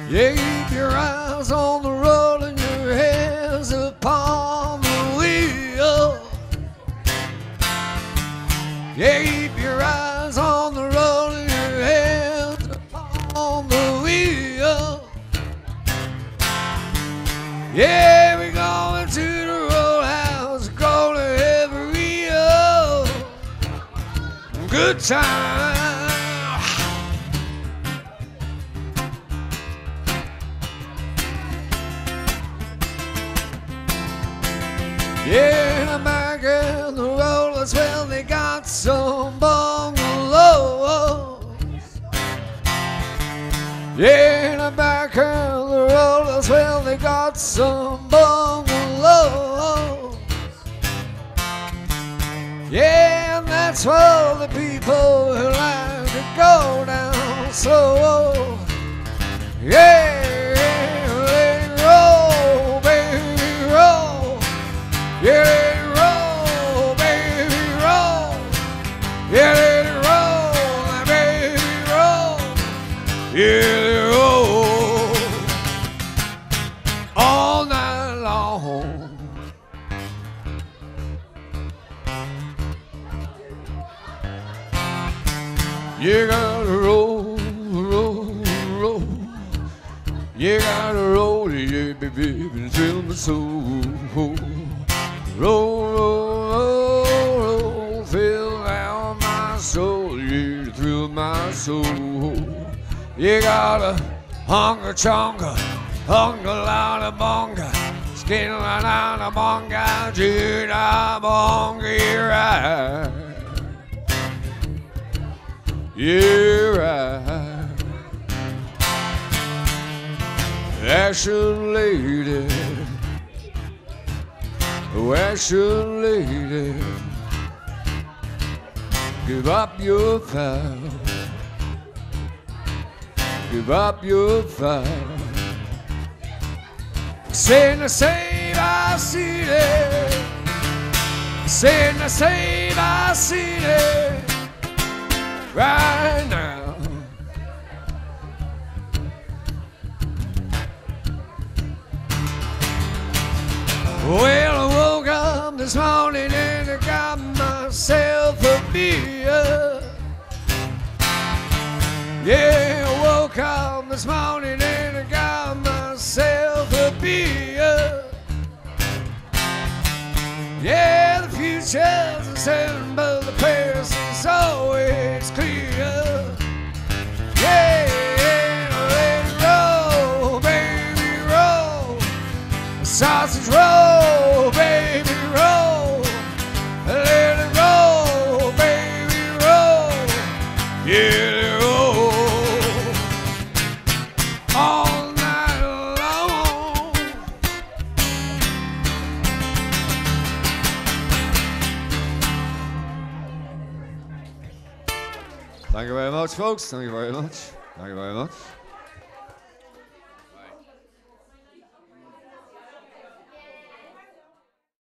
Yeah, keep your eyes on the road and your hands upon the wheel. Yeah, keep your eyes on the road and your hands upon the wheel. Yeah, we're going to the roadhouse, going to every good time. Yeah, back in the rollers, well, they got some bungalows. Yeah, back in the rollers, well, they got some bungalows. Yeah, and that's for the people who like to go down slow. Yeah, let it roll, baby, roll. Yeah, let it roll, baby, roll. Yeah, let it roll, baby, roll. Yeah, let it roll all night long. You gotta roll, roll, roll. You gotta roll, yeah, baby, thrill my soul. Roll, roll, roll, roll, fill out my soul, yeah, thrill my soul. You gotta hunger chonga, hunger loud bonga, skin loud bonga, jida bonga, right. Yeah, right. Ashen lady, oh, ashen lady, give up your vow, give up your vow. Sing the save our city, sing the save our city. Right now, well, I woke up this morning and I got myself a beer. Yeah, I woke up this morning and I got myself a beer. Yeah, the future's uncertain, but the past is always clear. Yeah, let it roll, baby, roll. Sausage roll, baby, roll. Let it roll, baby, roll. Yeah, let it roll all night long. Thank you very much, folks. Thank you very much. Thank you very much.